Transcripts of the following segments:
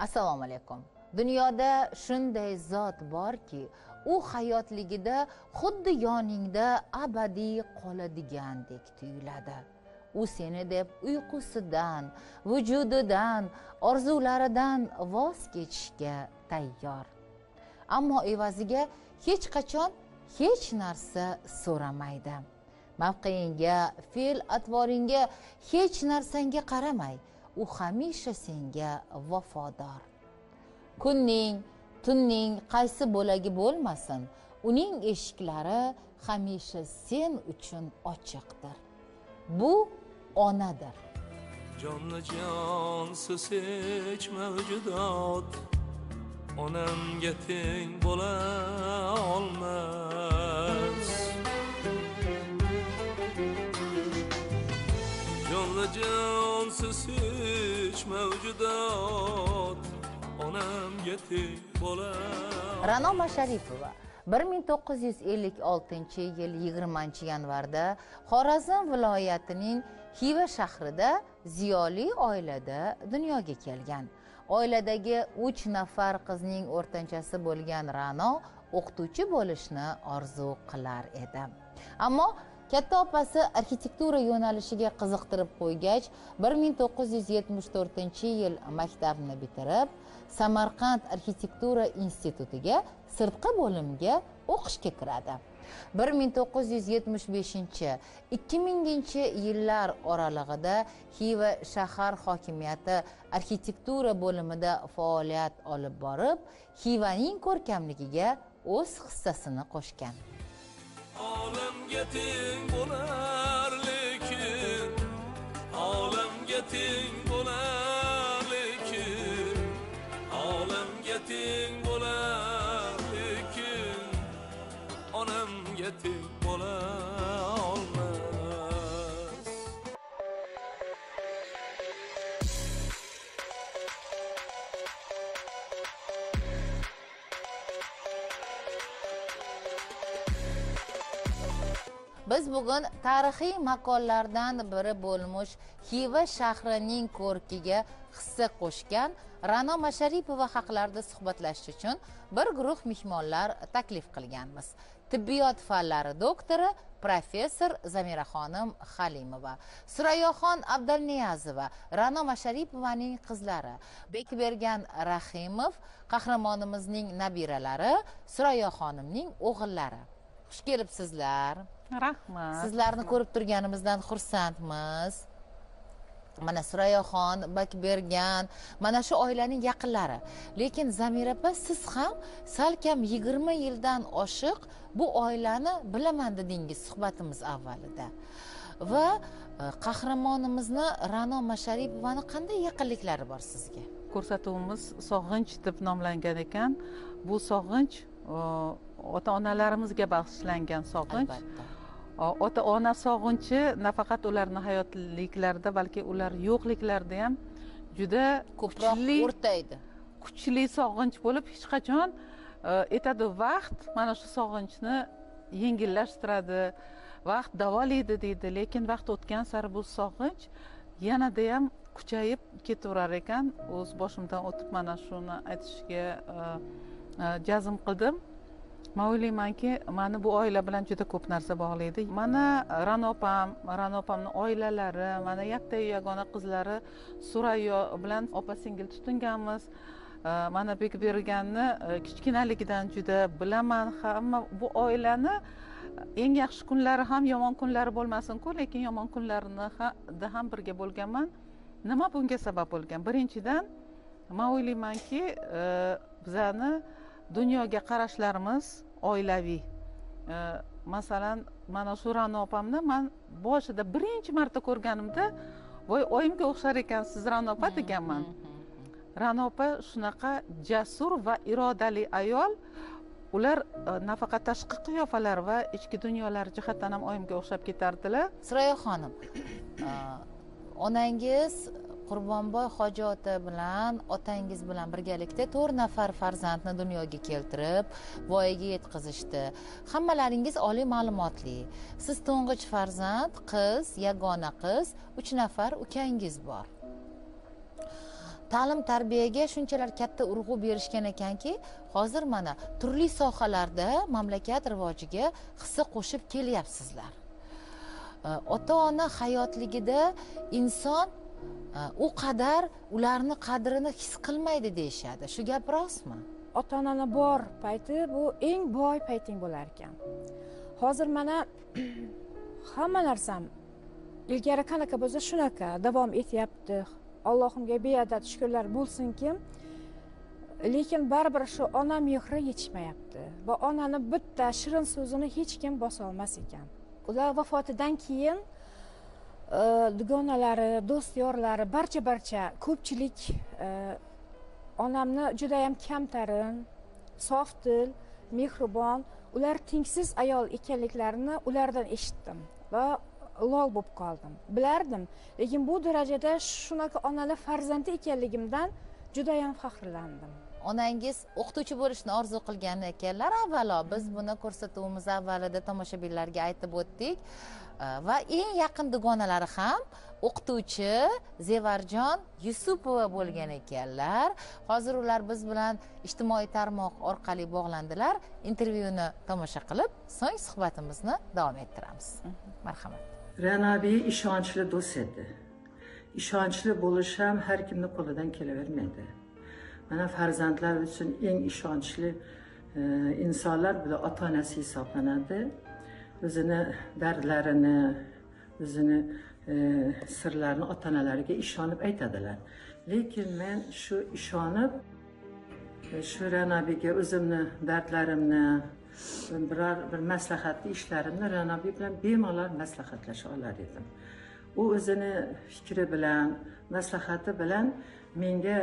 Assalomu alaykum. Dunyoda shunday zot borki, u hayotligida xuddi yoningda abadiy qoladigandek tuyuladi. U seni deb uyqusidan, vujudidan, orzularidan voz kechishga tayyor. Ammo evaziga hech qachon hech narsa so'ramaydi. Mavqeingga, fe'l-atvoringga, hech narsanga qaramay, u hamisha senga vafodor. Kunning, tunning qaysi bo'lagi bo'lmasin, uning eshiklari hamisha sen uchun ochiqdir. Bu onadir. Jonli jonsiz hech mavjudot onamga teng bo'la olmas. Jonli jonsiz hech mavjudot onamga teng bo'la. Ra'no Masharipova 1956-yil 20-yanvarda Xorazm viloyatining Xiva shahrida ziyoli oilada dunyoga kelgan. Oiladagi 3 nafar qizning o'rtanchasi bo'lgan Ra'no o'qituvchi bo'lishni orzu qilar edi. Ammo katta opasi arxitektura yo'nalishiga qiziqtirib qo'ygach, 1974-yil maktabni bitirib, Samarqand arxitektura institutiga sirtqi bo'limga o'qishga kiradi. 1975-2000-yillar oralig'ida Xiva shahar hokimiyati arxitektura bo'limida faoliyat olib borib, Xivaning ko'rkamligiga o'z hissasini qo'shgan. Olamga teng bo'lar lekin, olamga teng bo'lar lekin, olamga teng bo'lar lekin, onamga teng bo'la olmas. Biz bugun tarixiy makonlardan biri bo'lmuş Xiva shahrining ko'rkiga hissa qo'shgan Ra'no Masharipova haqlarida suhbatlashish uchun bir guruh mehmonlar taklif qilganmiz. Tibbiyot fanlari doktori professor Zamiraxonim Halimova, Surayoxon Abdalniyazova, Ra'no Masharipovaning qizlari, Bekbergan Rahimov, qahramonimizning nabiralari, Surayoxonimning o'g'illari. Xush kelibsizlar. Rahmat. Sizlarni ko'rib turganimizdan xursandmiz. Mana Surayoxon, Bekbergan, mana shu oilaning yaqinlari. Lekin Zamira opa, siz ham salkam 20 yildan oshiq bu oilani bilaman dedingiz suhbatimiz avvalida. Va qahramonimizni Ra'no Masharipovani qanday yaqinliklari bor sizga? Ko'rsatuvimiz sog'inch deb nomlangan ekan. Bu sog'inch ota-onalarimizga bag'ishlangan sog'inch. Albatta. Ota-ona sog'inchi nafaqat ularning hayotliklarida, balki ular yo'qliklarida ham juda Ko'proq o'rtaydi. Kuchli sog'inch bo'lib, hech qachon etadi vaqt mana shu sog'inchni yengillashtiradi, vaqt davolaydi deydi, lekin vaqt o'tgan sari bu sog'inch yanada ham kuchayib ketaverar ekan. O'z boshimdan o'tib mana shuni aytishga jazm qildim. Men o'ylaymanki, meni bu oila bilan juda ko'p narsa bog'laydi. Mana Ra'no opamning oilalari, mana yaktayu yagona qizlari Surayo bilan opa-singil tutinganmiz. Mana Bekberganni kichkinaligidan juda bilaman. Hamma bu oilani eng yaxshi kunlari ham, yomon kunlari bo'lmasin-ku, lekin yomon kunlarida ham birga bo'lganman. Nima bunga sabab bo'lgan? Birinchidan, men o'ylaymanki, bizani dunyoga qarashlarimiz oilaviy. Masalan, mana shu Ra'no opamni men boshida birinchi marta ko'rganimda, "Voy, oyimga o'xshar ekansiz Ra'no opa" deganman. Ra'no opa shunaqa jasur va irodali ayol. Ular nafaqat tashqi qiyofalar va ichki dunyolari jihatdan ham oyimga o'xshab ketardilar. Surayoxonim, onangiz Qurbonboy hoji ota bilan otangiz bilan birgalikda 4 nafar farzandni dunyoga keltirib, voyaga yetkazishdi. Hammalaringiz oliy ma'lumotli. Siz to'ng'ich farzand, qiz, yagona qiz, 3 nafar ukangiz bor. ta'lim tarbiyaga shunchalar katta urg'u berishgan ekanki, hozir mana turli sohalarda mamlakat rivojiga hissa qo'shib kelyapsizlar. Ota-ona hayotligida inson u qadar ularni qadrini his qilmaydi deyishadi. Shu gap rostmi? Ota-onani bor payti bu eng boy payting bo'lar ekan. Hozir mana hamma narsam ilgari qanaqa bo'lsa shunaqa davom etyapti. Allohimga beadad shukrlar bo'lsinki, lekin baribir shu ona mehri yetishmayapti va onani bitta shirin so'zini hech kim bosa olmas ekan. Ular vafotidan keyin dugonalari, do'st yorlari, barcha ko'pchilik onamni juda ham kamtarin, sof dil, mehribon, ular tengsiz ayol ekanliklarini ulardan eshitdim va lol bo'lib qoldim. Bilardim, lekin bu darajada shunaqa onali farzandi ekanligimdan juda ham faxrlandim. Onangiz o'qituvchi bo'lishni orzu qilgan ekanlar avvalo. Biz buni ko'rsatuvimiz avvalida tomoshabinlarga aytib o'tdik. Va eng yaqin dugonalari ham o'qituvchi Zevarjon Yusupova bo'lgan ekanlar. Hozir ular biz bilan ijtimoiy tarmoq orqali bog'landilar. Intervyuni tomosha qilib, so'ng suhbatimizni davom ettiramiz. Marhamat. Ranabiy ishonchli do'st edi. Ishonchli bo'lish ham har kimning qo'lidan kelavermaydi. Mana farzandlar uchun eng ishonchli insonlar bular ota-onasi hisoblanadi. O'zini dardlarini, o'zini sirlarini ota-onalariga ishonib aytadilar. Lekin men shu ishonib shu Ranabiga o'zimni dardlarimni, bir maslahatli ishlarimni Ranabi bilan bemalol maslahatlasha olar edim. U o'zini fikri bilan, maslahati bilan menga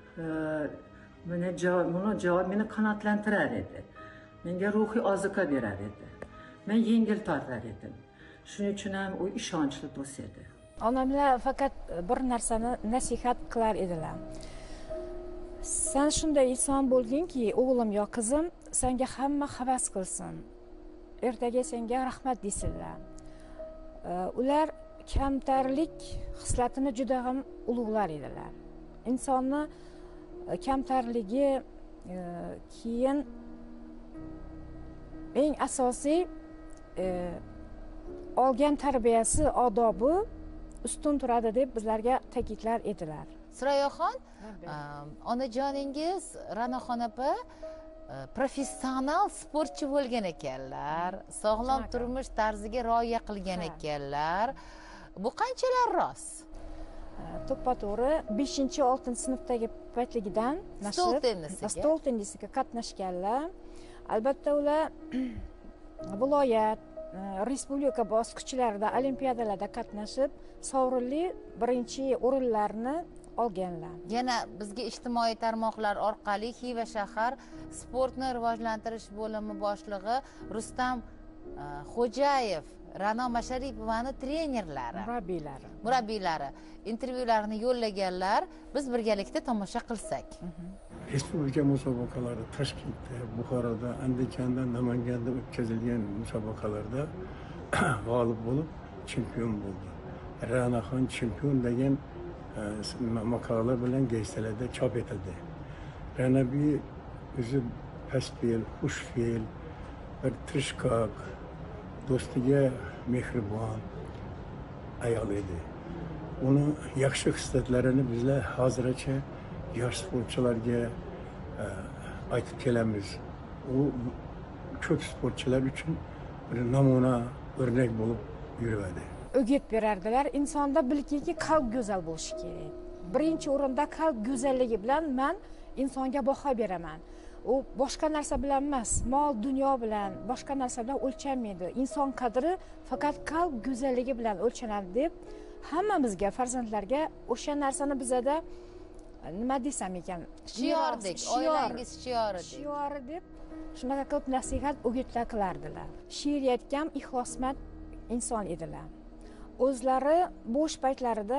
meni qanoatlantirar edi. Menga ruhiy ozuqa berar edi. Men yengil tortar edim. Shuning uchun ham u ishonchli do'st edi. Onamlar faqat bir narsani nasihat qilar edilar. Sen shunday inson bo'lginki, o'g'lim yo qizim, senga hamma havas qilsin. Ertaga senga rahmat desinlar. Ular kamtarlik xislatini juda ham ulug'lar edilar. Insonni kamtarligi keyin eng asosiy olgan tarbiyasi, odobi ustun turadi deb bizlarga ta'kidlar edilar. Surayoxon, onajoningiz Ranaxon opa professional sportchi bo'lgan ekanlar, sog'lom turmush tarziga rioya qilgan ekanlar. Bu qanchalar rost? To'ppa-to'g'ri 5-6 sinfdagi paytligidan stol tennisiga qatnashganlar. Albatta ular viloyat, respublika bosqichlarida olimpiadalarda qatnashib, sovrinli birinchi o'rinlarni olganlar. Yana bizga ijtimoiy tarmoqlar orqali Xiva shahar sportni rivojlantirish bo'limi boshlig'i Rustam Xo'jayev, Ra'no Masharipovani trenerlari, murabbiylari intervyularini yo'llaganlar. Biz birgalikda tomosha qilsak. Respublika musobaqalari Toshkentda, Buxoroda, Andijonda, Namanganda o'tkazilgan musobaqalarda g'olib bo'lib, chempion bo'ldi. Ranaxon chempion degan maqola bilan gazetlarda chop etildi. Ranabi o'zi pastfe'l, xushfe'l, bir tirishqoq, do'stiga mehribon ayol edi. Uni yaxshi xislatlarini bizlar hozircha yosh sportchilarga aytib kelamiz. U ko'p sportchilar uchun bir namuna o'rnak bo'lib yuradi. O'g'it berardilar. Insonda bilki qalb go'zal bo'lishi kerak. Birinchi o'rinda qalb go'zalligi bilan men insonga baho beraman. U boshqa narsa bilan emas, mol, dunyo bilan, boshqa narsa bilan o'lchanmaydi. Inson qadri faqat qalb go'zalligi bilan o'lchanadi deb hammamizga, farzandlarga o'sha narsani bizada nima desam ekan, shiordek, oilangiz shiori deb shunaqa ko'p nasihat, o'gitlar qilardilar. She'riyatga ixlosmand inson edilar. O'zlari bo'sh paytlarida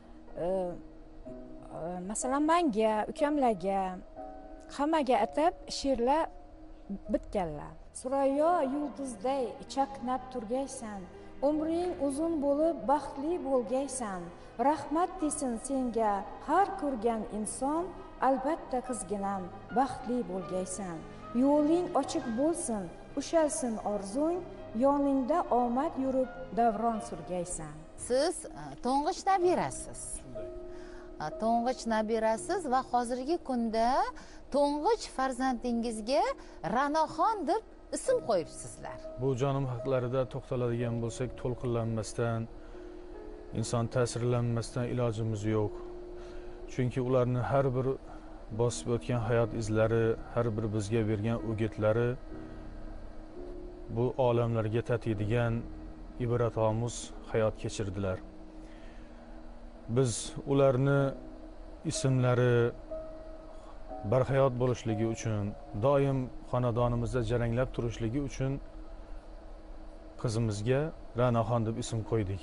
masalan menga, ukamlarga, hammaga atab she'rlar bitganlar. Surayyo yulduzday chaqnab turgaysan, umring uzun bo'lib baxtli bo'lgaysan, rahmat desin senga har ko'rgan inson, albatta qizginam baxtli bo'lgaysan. Yo'ling ochiq bo'lsin, ushalsin orzung, yoningda omad yurib davron surgaysan. Siz to'ng'ich nabirasiz. To'ng'ich nabirasiz va hozirgi kunda to'ng'ich farzandingizga Ra'noxon deb ism qo'yibsizlar. Bu jonim haqlarida to'xtaladigan bo'lsak, to'lqinlanmasdan, inson ta'sirlanmasdan ilojimiz yo'q. Chunki ularni har bir bosib o'tgan hayot izlari, har bir bizga bergan o'gitlari bu olamlarga tatiydigan ibratomuz hayot kechirdilar. Biz ularni ismlari barhayot bo'lishligi uchun, doim xonadonimizda jaranglab turishligi uchun qizimizga Ra'noxon deb ism qo'ydik.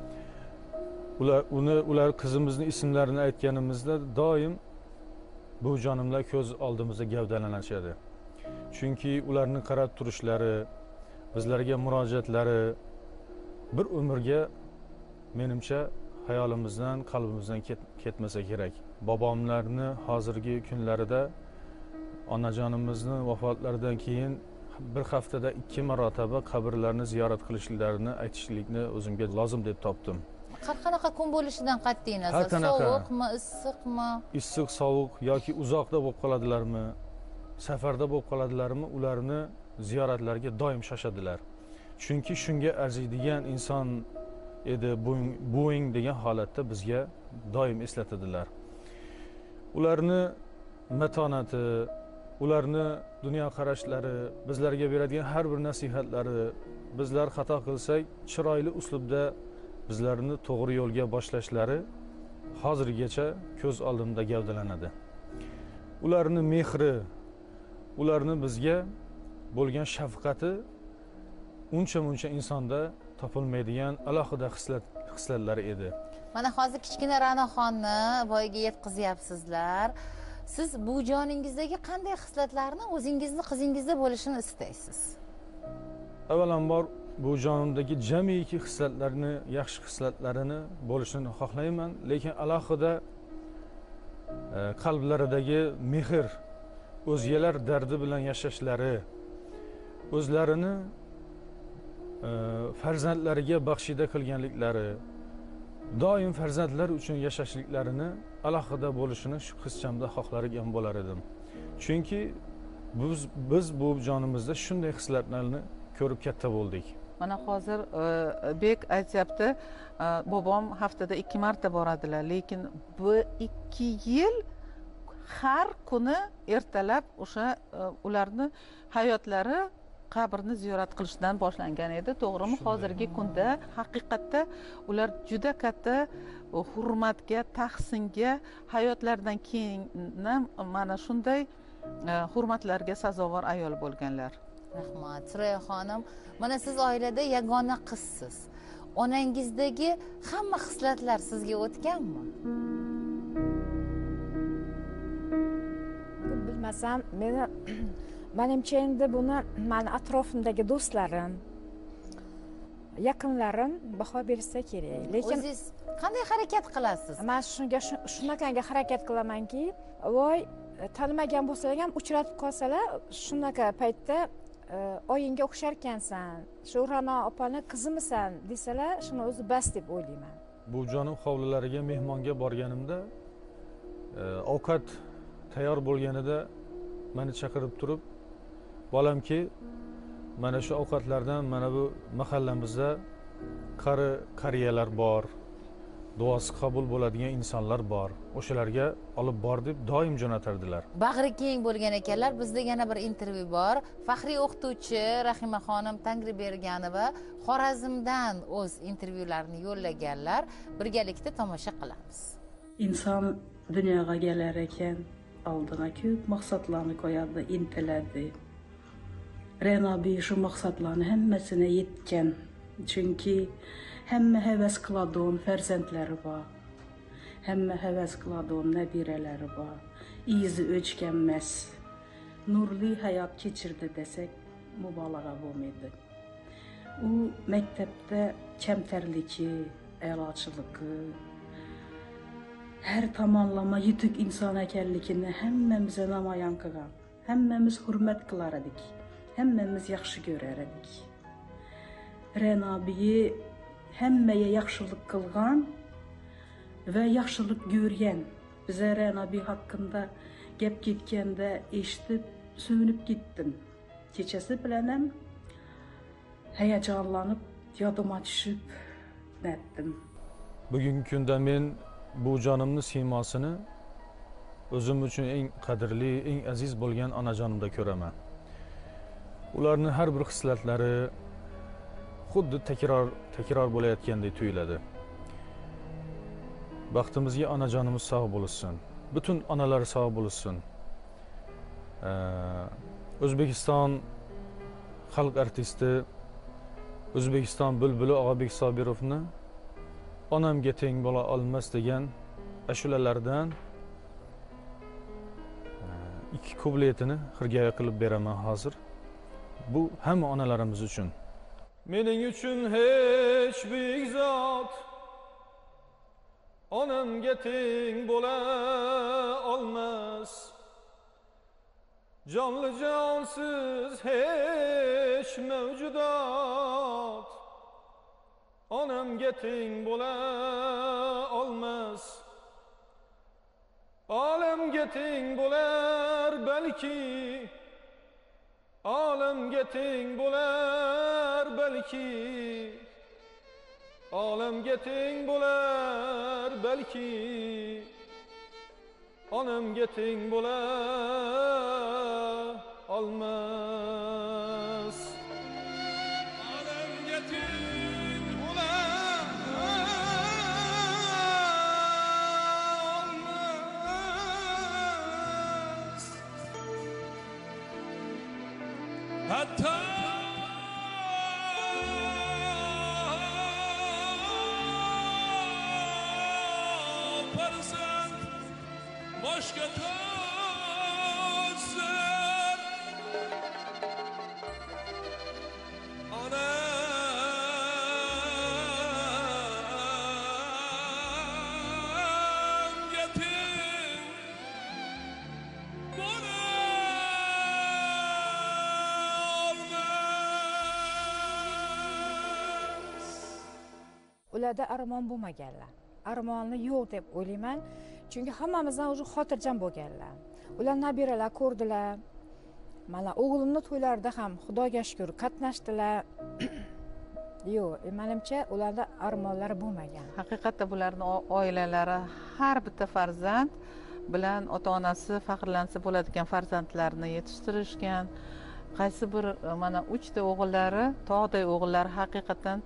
Ular qizimizni ismlarini aytganimizda doim bu jonimlar ko'z oldimizda gavdalanishadi. Chunki ularni qarab turishlari, bizlarga murojaatlari bir umrga menimcha hayolimizdan, qalbimizdan ketmasa kerak. Bobomlarni hozirgi kunlarida onajonimizni vafotlaridan keyin bir haftada 2 marotaba qabrlarni ziyorat qilishlarini aytishlikni o'zimga lozim deb topdim. Qanaqa kun bo'lishidan qat'iy nazar, sovuqmi, issiqmi? Issiq, sovuq yoki uzoqda bo'lib qoladilarmi, safarda bo'lib qoladilarmi, ularni ziyoratlarga doim shoshadilar. Chunki shunga arziydigan inson edi buing degan holatda bizga doim eslatadilar. Ularni matonati, ularni dunyo qarashlari, bizlarga beradigan har bir nasihatlari, bizlar xato qilsak chiroyli uslubda bizlarni to'g'ri yo'lga boshlashlari hozirgacha ko'z oldimda gavdalanadi. Ularni mehri, ularni bizga bo'lgan shafqati uncha-muncha insonda topilmaydigan alohida xislatlar edi. Mana hozir kichkina Ra'noxonni voyaga yetkazyapsizlar. Siz bu joningizdagi qanday xislatlarni o'zingizni qizingizda bo'lishini istaysiz? Avvalambor bu jonimdagi jamiki xislatlarni, yaxshi xislatlarini bo'lishini xohlayman, lekin alohida qalblaridagi mehr, o'zgalar dardi bilan yashashlari, o'zlarini farzandlariga baxshida qilganliklari, doim farzandlar uchun yashashliklarini alohida bo'lishini shu qizchamda xohlargan bo'lar edim. Chunki biz bu jonimizda shunday xislatlarni ko'rib katta bo'ldik. Mana hozir Bek aytyapti, bobom haftada 2 marta boradilar, lekin bu 2 yil har kuni ertalab o'sha ularni hayotlari qabrni ziyorat qilishdan boshlangan edi. To'g'rimi? Hozirgi kunda haqiqatda ular juda katta hurmatga, tahsinga, hayotlaridan keyin mana shunday hurmatlarga sazovor ayol bo'lganlar. Rahmat. Suraya xonim, mana siz oilada yagona qizsiz. Onangizdagi hamma xislatlar sizga o'tganmi? Bilmasam, menimcha endi buni meni atrofimdagi do'stlarim, yaqinlarim baho bersa kerak. Lekin o'zingiz qanday harakat qilasiz? Men shunaqangi harakat qilamanki, voy tanimagan bo'lsalar ham uchratib qolsalar, shunaqa paytda oyingga o'xsharkansan, shu Ra'no opani qizimisan desalar, shuni o'zi bas deb o'ylayman. Bu jonim hovlilariga mehmonga borganimda ovqat tayyor bo'lganida meni chaqirib turib, bolamki, mana shu ovqatlardan mana bu mahallamizda qariyalar bor, duosi qabul bo'ladigan insonlar bor, o'shalarga olib bor deb doim jo'natardilar. Bag'ri keng bo'lgan ekanlar. Bizda yana bir intervyu bor. Faxriy o'qituvchi Rahimaxonim Tangriberganova Xorazmdan o'z intervyularini yo'llaganlar. Birgalikda tomosha qilamiz. İnsan dunyoga kelar ekan, oldiga ko'p maqsadlarni qo'yadi, intiladi. Renabi shu maqsadlarni hammasini yetgan. Chunki hamma havas qiladigan farzandlari bor. Hamma havas qiladigan nabiralari bor. Izi o'chganmas, nurli hayot kechirdi desak mubolag'a bo'lmaydi. u maktabda kamtarligi, a'lochiligi, har tomonlama yutuq inson ekanligini hammamizga namoyon qilgan. Hammamiz hurmat qilar edik. Hammamiz yaxshi ko'rar edik. Renobiyi hammaga yaxshilik qilgan va yaxshilik ko'rgan. Bize Renabi hakkında gap ketganda eshitib, so'nib ketdim. Kechasi bilan ham hayajonlanib, yodyma tushib netdim. Bugungi kunda men bu jonimni siymosini o'zim uchun eng qadrli, eng aziz bo'lgan onajonimda ko'raman. Ularning har bir hislatlari xuddi takror bo'layotgandek tuyuladi. Baxtimizga onajonimiz sog' bo'lsin. Butun onalar sog' bo'lsin. O'zbekiston xalq artisti, O'zbekiston bulbuli Og'abek Sobirovni onamga teng bo'la olmas degan ashulalardan ikki kupletini xirgoyi qilib beraman hozir. Bu hamma onalarimiz uchun. Mening uchun hech buyuk zot onamga teng bo'la olmas. Jonli jonsiz hech mavjudot onamga teng bo'la olmas. Olamga teng bo'lar balki, olamga teng bo'lar balki, olamga teng bo'lar balki, onamga teng bo'la olmas. Olamga teng bo'la olmas. Hatta farzand boshqa to'zsin. Onamga teng bo'la olmas. Ularda armon bo'lmaganlar. Armonni yo'q deb o'ylayman. Chunki hammamizdan o'zi xotirjam bo'lganlar. Ular nabiralar ko'rdilar. Mana o'g'limning to'ylarida ham Xudoga shukr qatnashdilar. Yo'q, menimcha ularda armonlari bo'lmagan. Haqiqatda bularning oilalari har bitta farzand bilan ota-onasi faxrlansa bo'ladigan farzandlarni yetishtirishgan. Qaysi bir mana 3 ta o'g'illari, tog'day o'g'illari haqiqatan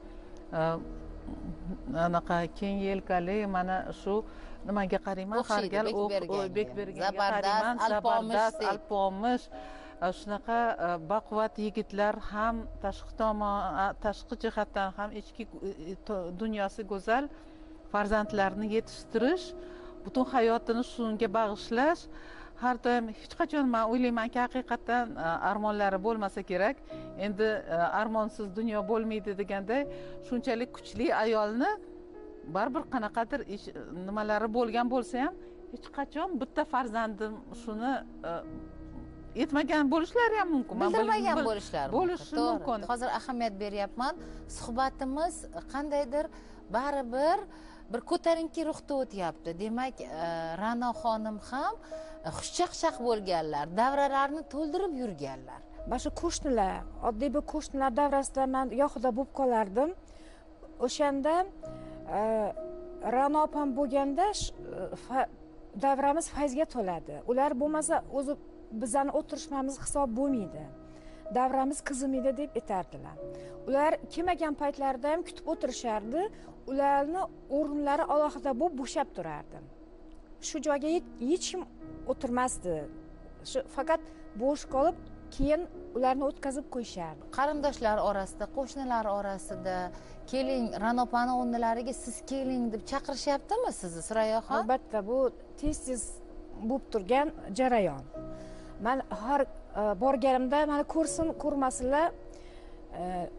anaqa keng yelkali, mana shu nimaga qarayman, har gal Bekberganga qarayman, Zabardast, Alpomish, shunaqa baquvvat yigitlar ham tashqi jihatdan ham ichki dunyosi go'zal farzandlarni yetishtirish, butun hayotini shunga bag'ishlash har doim hech qachon men o'ylaymanki, haqiqatan armonlari bo'lmasa kerak. Endi armonsiz dunyo bo'lmaydi deganday, shunchalik kuchli ayolni baribir qanaqadir nimalari bo'lgan bo'lsa ham hech qachon bitta farzandim shuni yetmagan bo'lishlari ham mumkin. Bildirmagan bo'lishlari mumkin. Hozir ahamiyat beryapman. Suhbatimiz qandaydir baribir bir ko'tarinki ruhda o'tyapti. Demak, Ra'no xonim ham xushchaqchaq bo'lganlar, davralarni to'ldirib yurganlar. Mana shu qo'shnilar, oddiy bir qo'shnilar davrasida men yo'qida bo'lib qolardim. O'shanda Ra'no opam bo'lganda davramiz fayzga to'ladi. Ular bo'lmasa o'zi bizani o'tirishmamiz hisob bo'lmaydi. Davramiz qizimaydi deb aytardilar. Ular kelmagan paytlarida ham kutib o'tirishardi. Ularni o'rinlari alohida bo'lib bo'shab turardi. Shu joyga hech kim o'tirmasdi. Shu faqat bo'sh qolib, keyin ularni o'tkazib qo'yishardi. Qarindoshlar orasida, qo'shnilar orasida keling, Ra'no opani o'rnilariga siz keling deb chaqirishyaptimi sizni, Surayoxon? Albatta, bu tez-tez bo'lib turgan jarayon. Men har borganimda meni ko'rsin, ko'rmasinlar,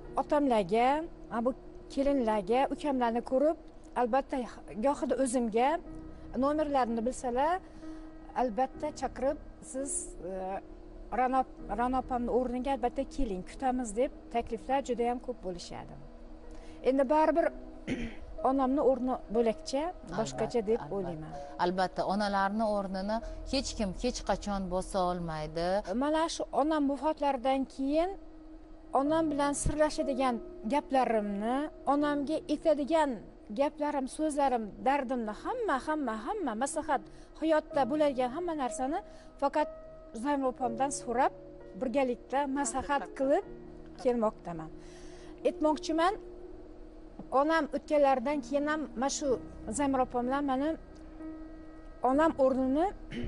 otamlarga, bu kelinlarga, ukamlarni ko'rib, albatta gohida o'zimga nomerlarini bilsalar, albatta chaqirib, siz Ra'no opamni o'rniga albatta keling, kutamiz deb takliflar juda ham ko'p bo'lishadi. Endi baribir onamni o'rni bo'lakcha, boshqacha deb o'ylayman. Albatta, onalarning o'rnini hech kim hech qachon bosa olmaydi. Mana shu onam vafotlaridan keyin onam bilan sirlashadigan gaplarimni, onamga aytadigan gaplarim, so'zlarim, dardimni hamma maslahat, hayotda bo'ladigan hamma narsani faqat Zamira opamdan so'rab, birgalikda maslahat qilib kelmoqdaman. Aytmoqchiman, onam o'tganlaridan keyin ham mana shu Zamira opam bilan meni onam o'rnini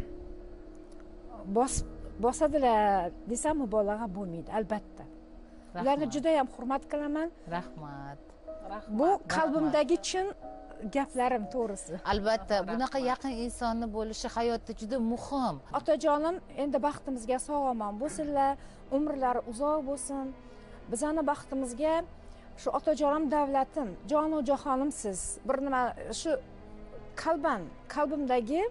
bosadilar desam mubolag'a bo'lmaydi, albatta. Ularni juda ham hurmat qilaman. Rahmat. Bu qalbimdagi chin gaplarim, to'g'risi. Albatta, bunaqa yaqin insonni bo'lishi hayotda juda muhim. Otajonim endi baxtimizga sog'-omon bo'lsinlar, umrlari uzoq bo'lsin. Bizning baxtimizga shu otajonim davlatim, jonu jahonimsiz. Bir nima shu qalbimdagi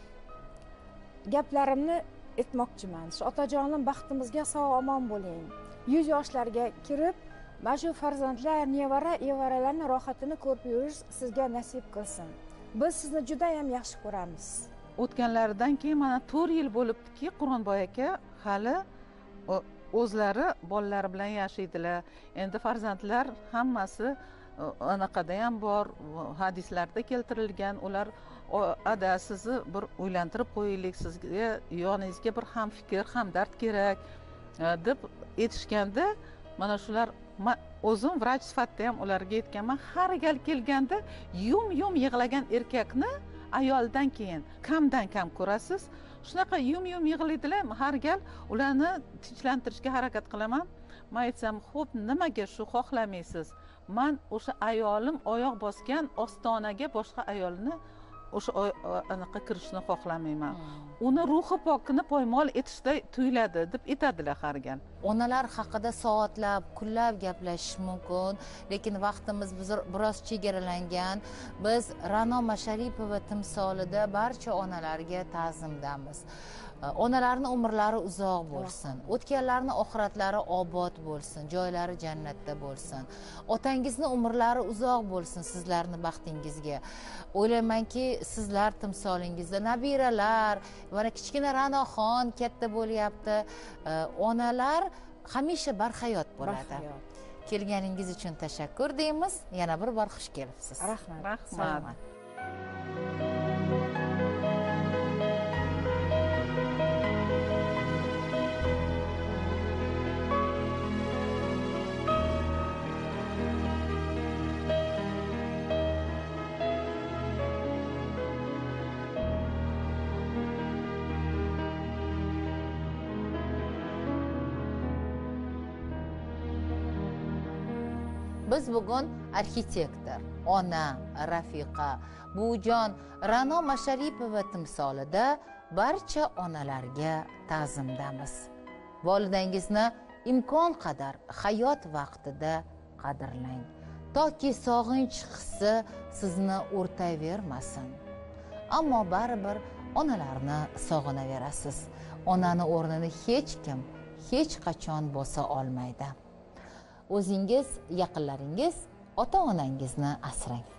gaplarimni aytmoqchiman. Shu otajonim baxtimizga sog'-omon bo'ling. 100 yoshlarga kirib, mana shu farzandlar, nevaralarni rohatini ko'rib yurish sizga nasib qilsin. Biz sizni juda ham yaxshi ko'ramiz. O'tganlaridan keyin mana 4 yil bo'libdiki, Qur'onboy aka hali o'zlari bolalari bilan yashaydilar. Endi farzandlar hammasi anaqada ham bor, hadislarda keltirilgan. Ular ada sizni bir o'ylantirib qo'yaylik, sizga yoningizga bir ham fikr, ham dard kerak deb aytishganda, mana shular o'zim vrach sifatida ham ularga aytganman. Har gal kelganda yum yig'lagan erkakni ayoldan keyin kamdan kam ko'rasiz. Shunaqa yum yig'laydilar. Har gal ularni tinchlantirishga harakat qilaman. Men aytsam, "Xo'p, nimaga shu xohlamaysiz? Men o'sha ayolim oyoq bosgan ostonaga boshqa ayolni o'sha anaqa kirishni xohlamayman. Uni ruhi pokini poymol etishda tuyuladi" deb aytadilar har gal. Onalar haqida soatlab, kunlab gaplashish mumkin, lekin vaqtimiz biroz chegaralangan. Biz Ra'no Masharipova timsolida barcha onalarga ta'zimdamiz. Onalarning umrlari uzoq bo'lsin, o'tganlarning oxiratlari obod bo'lsin, joylari jannatda bo'lsin. Otangizning umrlari uzoq bo'lsin sizlarning baxtingizga. O'ylaymanki, sizlar timsolingizda nabiralar, mana kichkina Ra'noxon katta bo'lyapti. Onalar hamisha barhayot bo'ladi. Kelganingiz uchun tashakkur deymiz. Yana bir bor xush kelibsiz. Rahmat. Biz bugun arxitektor, ona, rafiqa, buvijon Ra'no Masharipova timsolida barcha onalarga ta'zimdamiz. Volidangizni imkon qadar hayot vaqtida qadrlang, toki sog'inch hissi sizni o'rtayvermasin. Ammo baribir onalarni sog'inaverasiz. Onani o'rnini hech kim hech qachon bosa olmaydi. O'zingiz, yaqinlaringiz, ota-onangizni asrang.